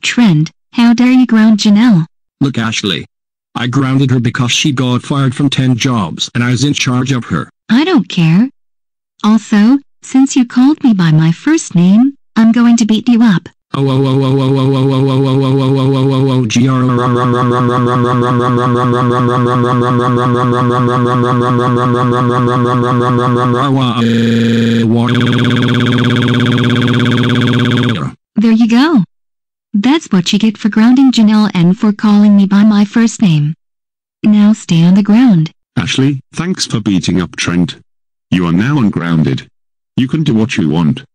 Trent, how dare you ground Jenelle? Look, Ashley. I grounded her because she got fired from 10 jobs and I was in charge of her. I don't care. Also, since you called me by my first name, I'm going to beat you up. There you go. That's what you get for grounding Jenelle and for calling me by my first name. Now stay on the ground. Ashley, thanks for beating up Trent. You are now ungrounded. You can do what you want.